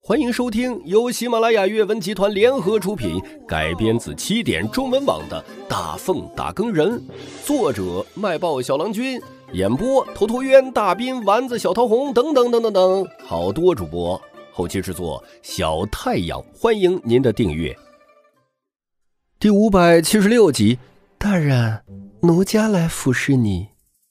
欢迎收听由喜马拉雅阅文集团联合出品，改编自起点中文网的《大奉打更人》，作者卖报小郎君，演播头陀渊、大斌、丸子、小桃红等等等等等，好多主播，后期制作小太阳，欢迎您的订阅。第576集，大人，奴家来服侍你。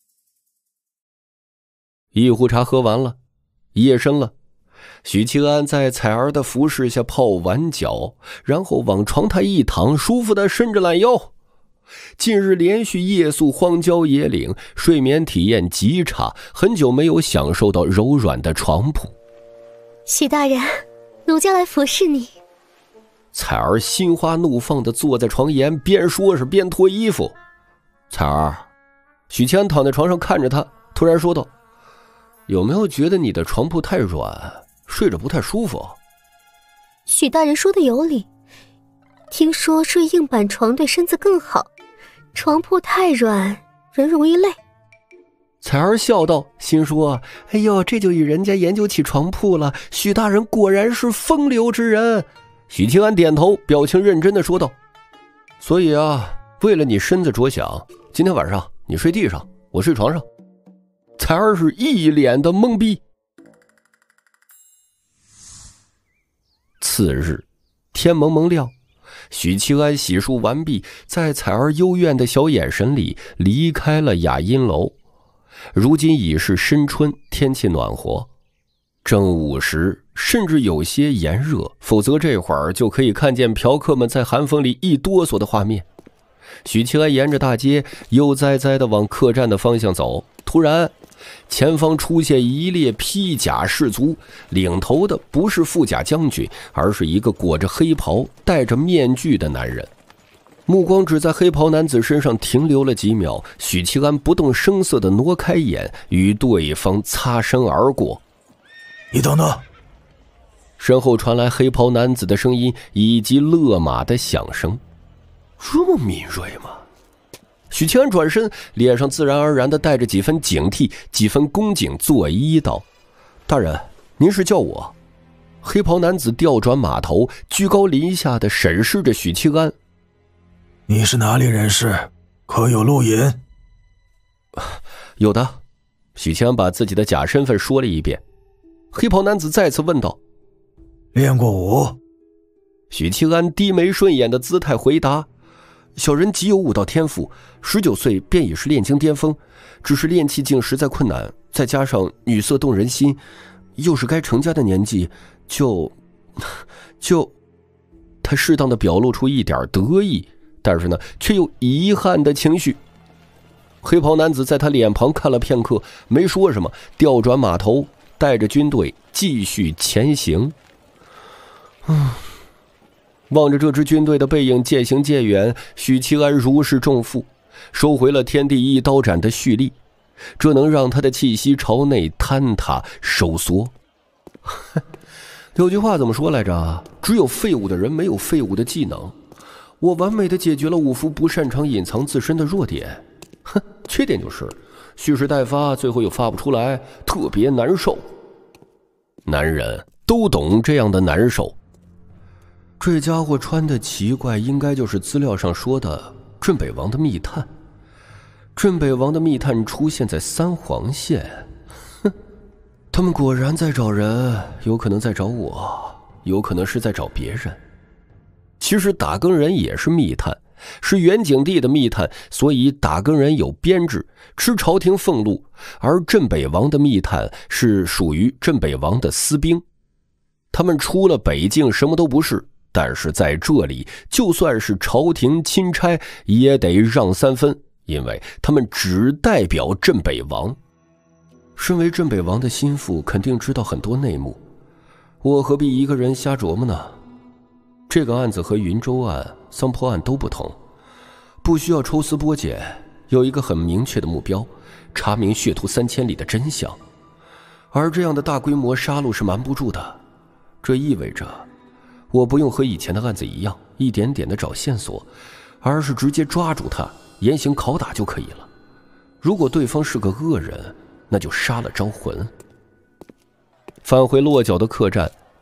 一壶茶喝完了，夜深了。许七安在彩儿的服侍下泡完脚，然后往床台一躺，舒服地伸着懒腰。近日连续夜宿荒郊野岭，睡眠体验极差，很久没有享受到柔软的床铺。 许大人，奴家来服侍你。 彩儿心花怒放地坐在床沿，边说着边脱衣服。彩儿，许七安躺在床上看着他，突然说道：有没有觉得你的床铺太软，睡着不太舒服？ 许大人说的有理，听说睡硬板床对身子更好，床铺太软，人容易累。 彩儿笑道，心说：哎呦，这就与人家研究起床铺了，许大人果然是风流之人。许清安点头，表情认真地说道：所以啊，为了你身子着想，今天晚上你睡地上，我睡床上。彩儿是一脸的懵逼。次日天蒙蒙亮，许七安洗漱完毕，在彩儿幽怨的小眼神里离开了雅音楼。如今已是深春，天气暖和，正午时甚至有些炎热，否则这会儿就可以看见嫖客们在寒风里一哆嗦的画面。许七安沿着大街悠哉哉地往客栈的方向走，突然前方出现一列披甲士卒，领头的不是副甲将军，而是一个裹着黑袍戴着面具的男人。目光只在黑袍男子身上停留了几秒，许七安不动声色地挪开眼，与对方擦身而过。 你等等！ 身后传来黑袍男子的声音以及勒马的响声。这么敏锐吗？许七安转身，脸上自然而然地带着几分警惕，几分恭敬，作揖道：大人，您是叫我？黑袍男子调转马头，居高临下地审视着许七安。 你是哪里人士？可有路引？ 有的。许七安把自己的假身份说了一遍。黑袍男子再次问道： 练过武？ 许七安低眉顺眼的姿态回答：小人极有武道天赋，19岁便已是炼精巅峰，只是炼气境实在困难，再加上女色动人心，又是该成家的年纪，就他适当的表露出一点得意，但是呢却又遗憾的情绪。黑袍男子在他脸庞看了片刻，没说什么，调转马头，带着军队继续前行。望着这支军队的背影渐行渐远，许七安如释重负，收回了天地一刀斩的蓄力，这能让他的气息朝内坍塌收缩。有句话怎么说来着？只有废物的人没有废物的技能。我完美的解决了武夫不擅长隐藏自身的弱点，缺点就是蓄势待发，最后又发不出来，特别难受。男人都懂这样的难受。这家伙穿的奇怪，应该就是资料上说的镇北王的密探。镇北王的密探出现在三黄县，他们果然在找人，有可能在找我，有可能是在找别人。其实打更人也是密探，是元景帝的密探，所以打更人有编制，吃朝廷俸禄，而镇北王的密探是属于镇北王的私兵。他们出了北境什么都不是，但是在这里就算是朝廷钦差也得让3分，因为他们只代表镇北王。身为镇北王的心腹，肯定知道很多内幕，我何必一个人瞎琢磨呢？这个案子和云州案、桑坡案都不同，不需要抽丝剥茧，有一个很明确的目标，查明血屠3000里的真相。而这样的大规模杀戮是瞒不住的，这意味着我不用和以前的案子一样一点点的找线索，而是直接抓住他，严刑拷打就可以了。如果对方是个恶人，那就杀了招魂。返回落脚的客栈，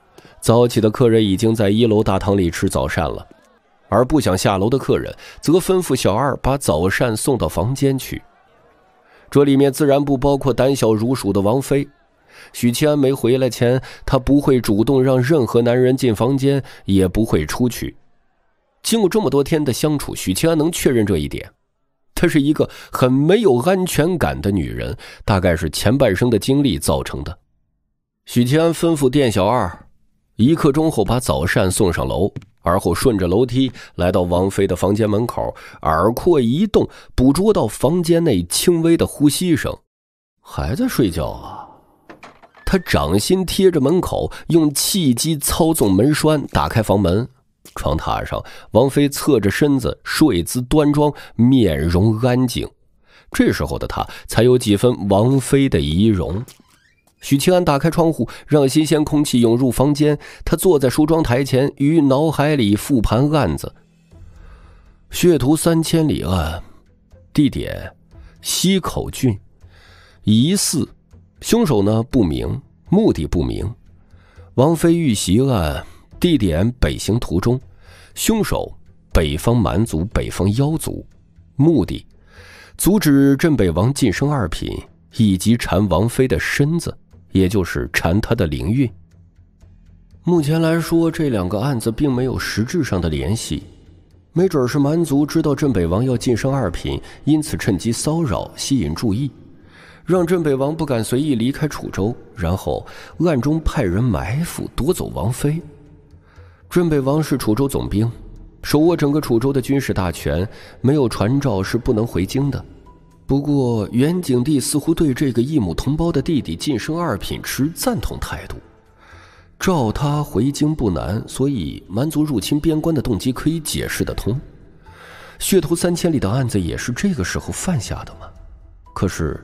早起的客人已经在1楼大堂里吃早膳了，而不想下楼的客人则吩咐小二把早膳送到房间去。这里面自然不包括胆小如鼠的王妃。许七安没回来前，她不会主动让任何男人进房间，也不会出去。经过这么多天的相处，许七安能确认这一点。她是一个很没有安全感的女人，大概是前半生的经历造成的。许七安吩咐店小二1刻钟后把早膳送上楼，而后顺着楼梯来到王妃的房间门口，耳廓一动，捕捉到房间内轻微的呼吸声。还在睡觉啊？他掌心贴着门口，用气机操纵门栓打开房门。床榻上，王妃侧着身子，睡姿端庄，面容安静。这时候的她才有几分王妃的仪容。许清安打开窗户，让新鲜空气涌入房间。他坐在梳妆台前，于脑海里复盘案子。血图3000里案，地点西口郡，疑似，凶手呢不明，目的不明。王妃遇袭案，地点北行途中，凶手北方蛮族、北方妖族，目的阻止镇北王晋升2品，以及缠王妃的身子，也就是缠他的灵运。目前来说，这2个案子并没有实质上的联系，没准是蛮族知道镇北王要晋升2品，因此趁机骚扰，吸引注意，让镇北王不敢随意离开楚州，然后暗中派人埋伏夺走王妃。镇北王是楚州总兵，手握整个楚州的军事大权，没有传召是不能回京的。不过元景帝似乎对这个异母同胞的弟弟晋升2品持赞同态度，召他回京不难，所以蛮族入侵边关的动机可以解释得通。血图3000里的案子也是这个时候犯下的吗？可是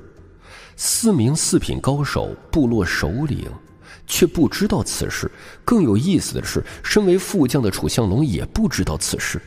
4名4品高手，部落首领却不知道此事。更有意思的是，身为副将的楚相龙也不知道此事。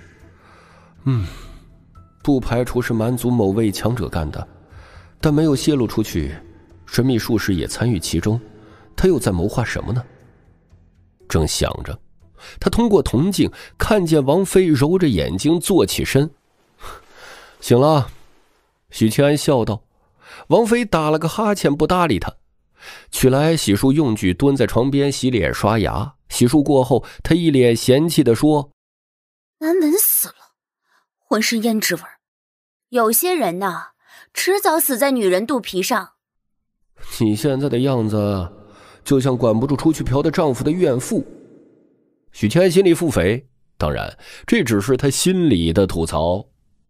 不排除是蛮族某位强者干的，但没有泄露出去，神秘术士也参与其中，他又在谋划什么呢？正想着，他通过铜镜看见王妃揉着眼睛坐起身。醒了，许清安笑道。王妃打了个哈欠，不搭理他，取来洗漱用具，蹲在床边洗脸刷牙。洗漱过后，他一脸嫌弃地说： 难闻死了，浑身胭脂味儿。有些人呐，迟早死在女人肚皮上。 你现在的样子就像管不住出去嫖的丈夫的怨妇。许清安心里腹诽，当然这只是他心里的吐槽。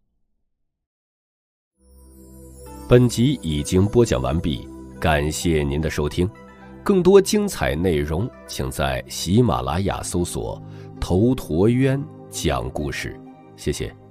本集已经播讲完毕，感谢您的收听。更多精彩内容请在喜马拉雅搜索头陀渊讲故事，谢谢。